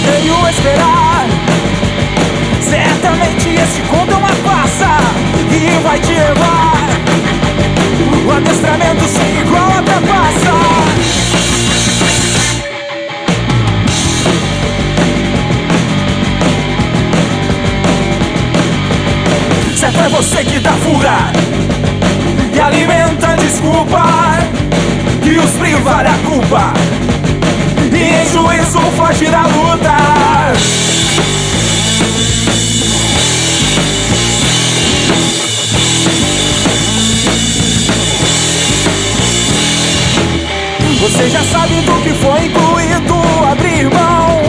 odeio esperar. Certamente esse conto é uma farsa e vai te levar. O adestramento sem igual ultrapassa. Certo é você que dá fuga e alimenta a desculpa que os priva da culpa e em juízo foge da luta. Você já sabe do que foi incluído abrir mão.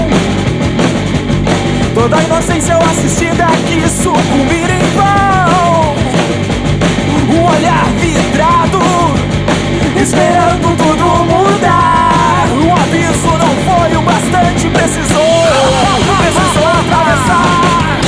Toda a inocência eu assisti daqui sucumbir em vão. Um olhar vidrado, esperando tudo mudar. Um aviso não foi o bastante, precisou atravessar.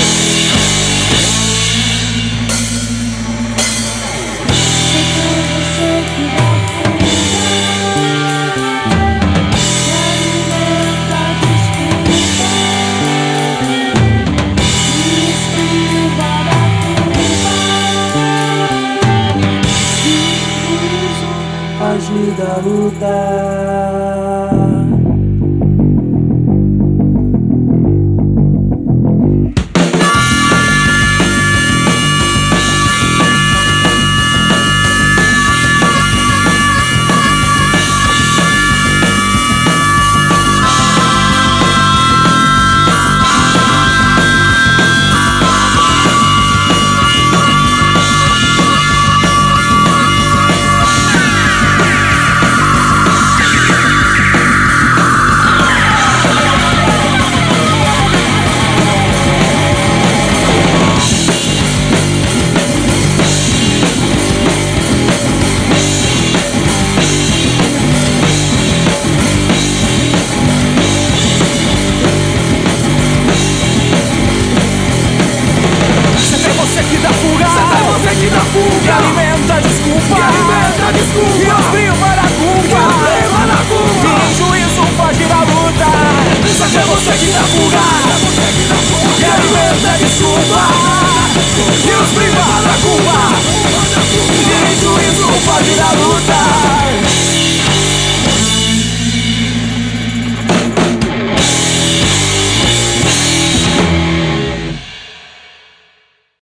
Fugir da luta. Que alimenta a desculpa, e os priva da culpa, e em juízo foge da luta. Só que é você que dá fuga, que alimenta a desculpa.